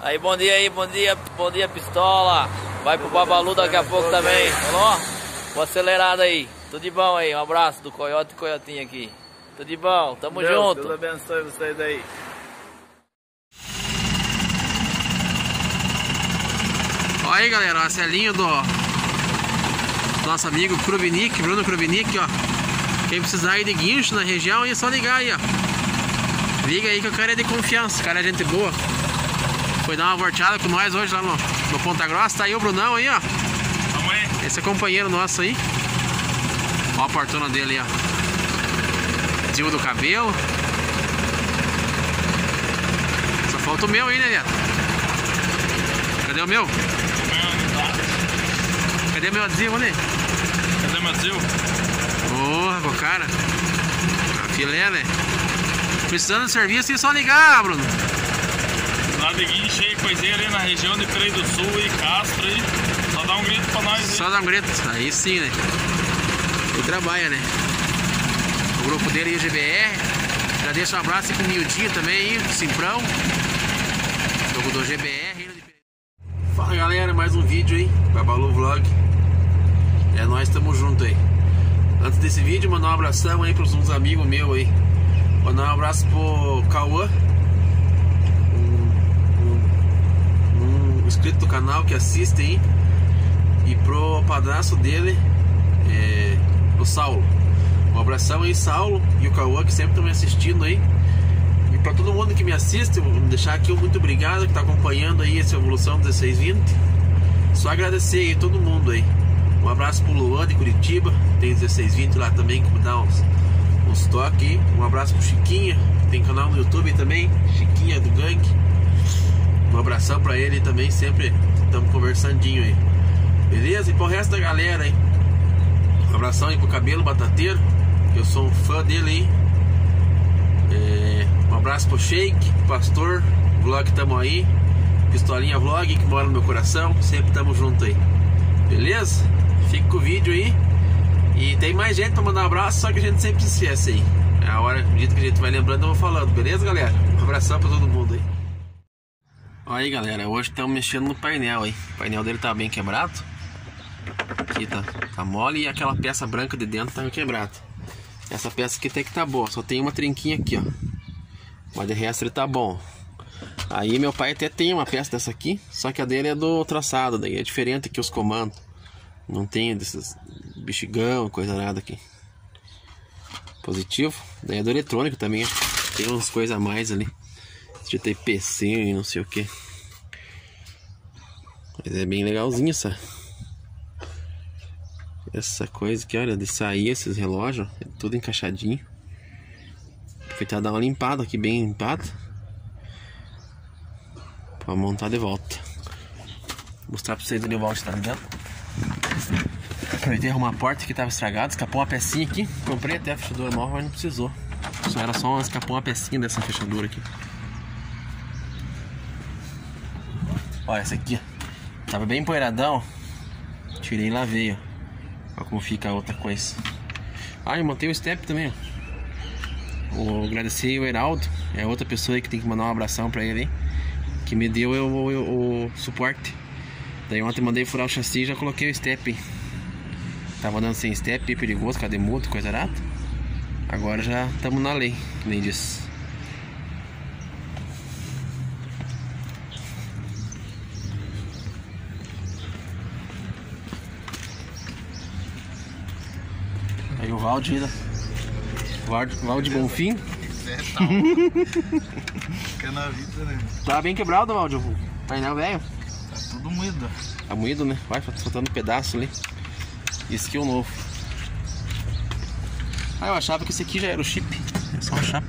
Aí, bom dia, pistola. Vai pro Babalu daqui a pouco também. Falou? Vou acelerado aí. Tudo de bom aí. Um abraço do Coiote e Coiotinho aqui. Tudo de bom, tamo junto. Deus abençoe vocês aí. Olha aí, galera, a selinha do nosso amigo Krubinic, Bruno Krubinic, ó. Quem precisar aí de guincho na região, é só ligar aí, ó. Liga aí que o cara é de confiança, o cara é gente boa. Foi dar uma volteada com nós hoje lá no Ponta Grossa. Tá aí o Brunão aí, ó. Vamos aí. Esse é companheiro nosso aí. Ó a portona dele aí, ó. Tio do cabelo. Só falta o meu aí, né, Neto? Cadê o meu? Cadê meu adesivo ali? Cadê meu adesivo? Porra, com o cara. A filé, né? Precisando de serviço, é só ligar, Bruno. Lá de guincho aí, coisinha ali na região de Freio do Sul e Castro aí. Só dá um grito pra nós aí. Só dá um grito, aí sim, né? Ele trabalha, né? O grupo dele aí, o GBR. Já deixa um abraço aí pro Miudinho também aí, o Simprão. Jogo do GBR. Fala, galera, mais um vídeo aí, Babalu Vlog. É, nós estamos juntos aí. Antes desse vídeo, mandar um abração aí pros uns amigos meus aí. Mandar um abraço pro Cauã, um inscrito do canal que assiste aí. E pro padrasto dele, o Saulo. Um abração aí, Saulo e o Cauã, que sempre estão me assistindo aí. E pra todo mundo que me assiste, vou deixar aqui um muito obrigado, que tá acompanhando aí essa evolução 1620. Só agradecer aí todo mundo aí. Um abraço pro Luan de Curitiba, tem 1620 lá também, que me dá uns toques aí. Um abraço pro Chiquinha, tem canal no YouTube também, Chiquinha do Gangue. Um abração pra ele também, sempre estamos conversandinho aí. Beleza? E pro resto da galera aí, um abração aí pro Cabelo Batateiro, que eu sou um fã dele aí. Um abraço pro Shake, Pastor, Vlog, tamo aí. Pistolinha Vlog, que mora no meu coração, sempre tamo junto aí. Beleza? Fica com o vídeo aí. E tem mais gente pra mandar um abraço, só que a gente sempre se esquece aí. É a hora, do jeito que a gente vai lembrando, eu vou falando. Beleza, galera? Um abração pra todo mundo aí. Olha aí, galera, hoje estamos mexendo no painel aí. O painel dele tá bem quebrado. Aqui tá mole e aquela peça branca de dentro tá quebrada. Essa peça aqui tem que tá boa, só tem uma trinquinha aqui, ó. Mas de resto ele tá bom. Aí meu pai até tem uma peça dessa aqui, só que a dele é do traçado, daí é diferente aqui os comandos. Não tem desses bexigão, coisa nada aqui. Positivo. Daí é do eletrônico também, tem umas coisas a mais ali. De ter PC e não sei o que. Mas é bem legalzinho essa coisa aqui, olha, de sair esses relógios, é tudo encaixadinho. Aproveitar dar uma limpada aqui, bem limpada, pra montar de volta. Vou mostrar pra vocês ali o volta, tá ligado? Aproveitei arrumar a porta que tava estragada, escapou uma pecinha aqui. Comprei até a fechadura nova, mas não precisou. Escapou uma pecinha dessa fechadura aqui. Olha essa aqui, ó. Tava bem empoeiradão. Tirei e lavei, ó. Olha como fica a outra coisa. Ah, eu montei o step também, ó. Vou agradecer o Heraldo, é outra pessoa aí que tem que mandar um abração pra ele aí, que me deu o suporte. Daí ontem mandei furar o chassi e já coloquei o step. Tava andando sem step, perigoso, cadê multa, coisa arada. Agora já estamos na lei, que nem disse. Aí o Valde Bonfim. Fica na vida, né? Tá bem quebrado, Valde, o painel velho. Tá tudo moído. Tá moído, né? Vai faltando um pedaço ali. Esse aqui é o novo. Ah, eu achava que esse aqui já era o chip. É só uma chapa.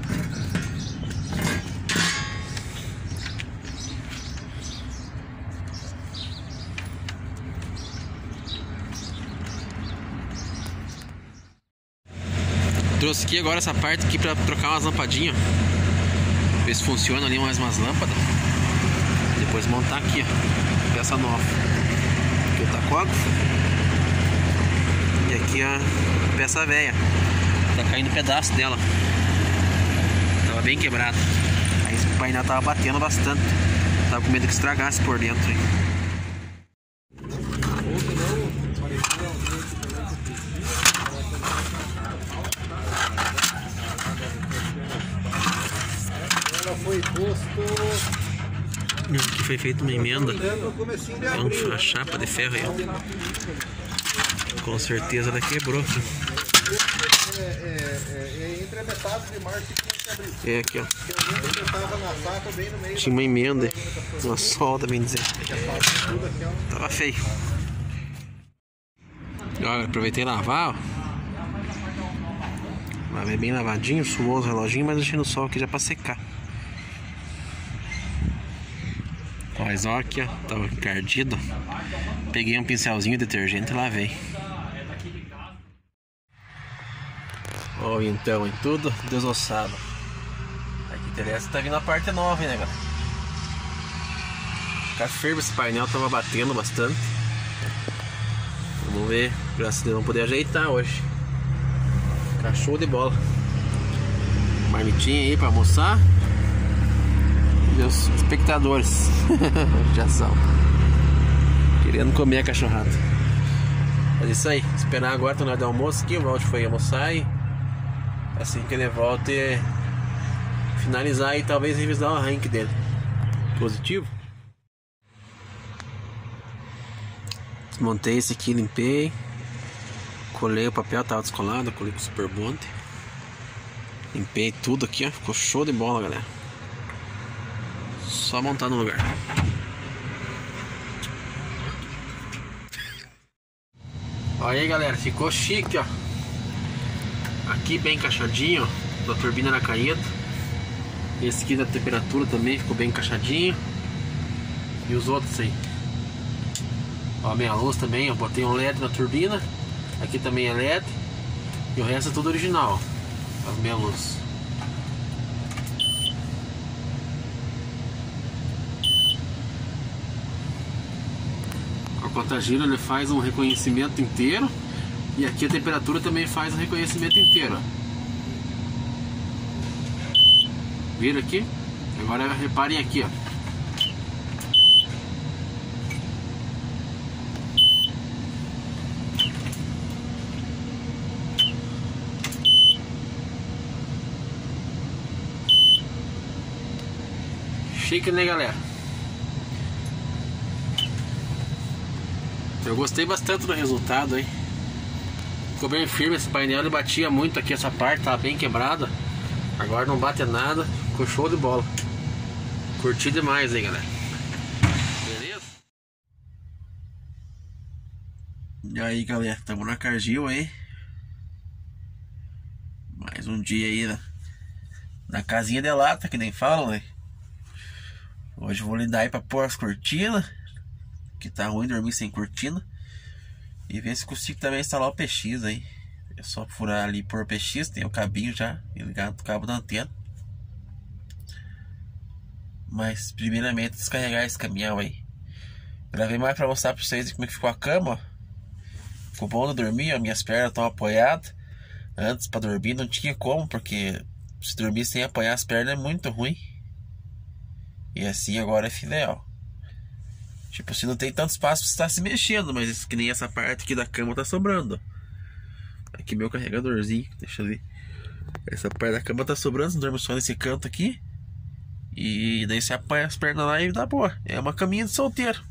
Trouxe aqui agora essa parte aqui pra trocar umas lampadinhas. Ver se funciona ali mais umas lâmpadas. Depois montar aqui, ó. Peça nova. Aqui o tacógrafo. E aqui a peça velha. Tá caindo um pedaço dela. Tava bem quebrado. Aí o painel tava batendo bastante. Tava com medo que estragasse por dentro, hein? Foi posto. Aqui foi feita uma emenda. É uma chapa de ferro aí. Com certeza ela quebrou. Entre a metade de março e abril. É aqui, ó. Tinha uma emenda, uma solda, bem dizer. Tava feio. Olha, aproveitei lavar, ó. Lavei bem lavadinho, suou os reloginhos, mas deixei no sol aqui já pra secar. Mas ó, aqui ó, tava encardido. Peguei um pincelzinho de detergente e lavei. Ó, então, em tudo desossado. Aqui interessa, tá vindo a parte nova, hein, né, galera? Ficar firme, esse painel tava batendo bastante. Vamos ver, graças a Deus, vamos poder ajeitar hoje. Ficar show de bola. Marmitinha aí pra almoçar. Meus espectadores já são querendo comer a cachorrada. Mas é isso aí, esperar agora na hora do almoço aqui. O Valde foi almoçar e assim que ele volta finalizar e talvez revisar o arranque dele. Positivo. Desmontei esse aqui, limpei. Colei o papel, tava descolado, colei com o Super Bond. Limpei tudo aqui, ó. Ficou show de bola, galera. Só montar no lugar. Olha aí, galera, ficou chique, ó. Aqui bem encaixadinho, ó, da turbina na caída. Esse aqui da temperatura também ficou bem encaixadinho. E os outros aí. Ó, a meia luz também, eu botei um LED na turbina. Aqui também é LED. E o resto é tudo original, ó. As meia luz. O conta-giro ele faz um reconhecimento inteiro. E aqui a temperatura também faz um reconhecimento inteiro, ó. Vira aqui. Agora reparem aqui, ó. Chique, né, galera? Eu gostei bastante do resultado aí. Ficou bem firme esse painel, ele batia muito aqui essa parte, tava bem quebrada. Agora não bate nada, ficou show de bola. Curti demais aí, galera. Beleza? E aí, galera, estamos na Cargill aí. Mais um dia aí na casinha de lata, que nem falam, né? Hoje eu vou lidar aí pra pôr as cortinas, que tá ruim dormir sem cortina. E ver se consigo também instalar o PX aí. É só furar ali por PX, tem o cabinho já ligado no cabo da antena. Mas primeiramente descarregar esse caminhão aí. Gravei mais pra mostrar pra vocês como é que ficou a cama, ó. Ficou bom de dormir, ó. Minhas pernas estão apoiadas. Antes pra dormir não tinha como, porque se dormir sem apoiar as pernas é muito ruim. E assim agora é filé, ó. Tipo assim, não tem tanto espaço pra você estar se mexendo, mas que nem essa parte aqui da cama tá sobrando, ó. Aqui meu carregadorzinho, deixa eu ver. Essa parte da cama tá sobrando, você dorme só nesse canto aqui. E daí você apoia as pernas lá e dá boa. É uma caminha de solteiro.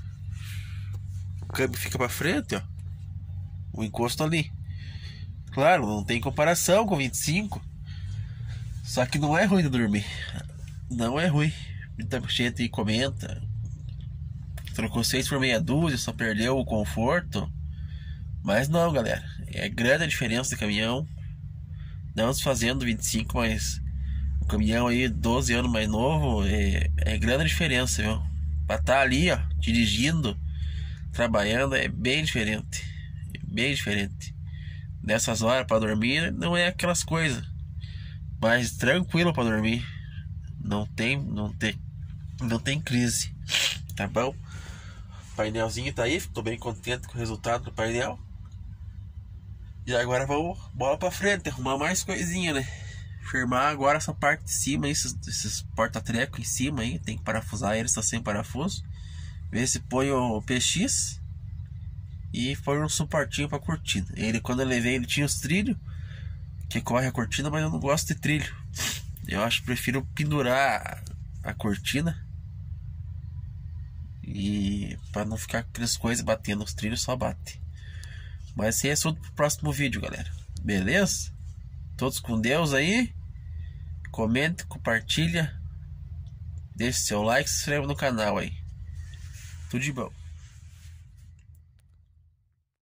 O câmbio fica pra frente, ó. O encosto ali. Claro, não tem comparação com 25. Só que não é ruim de dormir. Não é ruim. Muita gente aí comenta. Trocou 6 por meia dúzia, só perdeu o conforto. Mas não, galera. É grande a diferença de caminhão. Não desfazendo 25, mas o caminhão aí 12 anos mais novo é grande a diferença, viu? Pra estar ali, ó, dirigindo, trabalhando, é bem diferente. É bem diferente. Nessas horas pra dormir não é aquelas coisas. Mas tranquilo pra dormir. Não tem crise. Tá bom? O painelzinho tá aí, tô bem contente com o resultado do painel. E agora vamos bola pra frente, arrumar mais coisinha, né? firmar agora essa parte de cima, esses porta-treco em cima aí, tem que parafusar ele, está sem parafuso. Ver se põe o PX e põe um suportinho para cortina. Ele, quando eu levei, ele tinha os trilhos que corre a cortina, mas eu não gosto de trilho. Eu acho que prefiro pendurar a cortina e para não ficar aquelas coisas batendo os trilhos, só bate. Mas esse é assunto pro próximo vídeo, galera. Beleza? Todos com Deus aí. Comente, compartilha, deixe seu like, se inscreva no canal aí. Tudo de bom.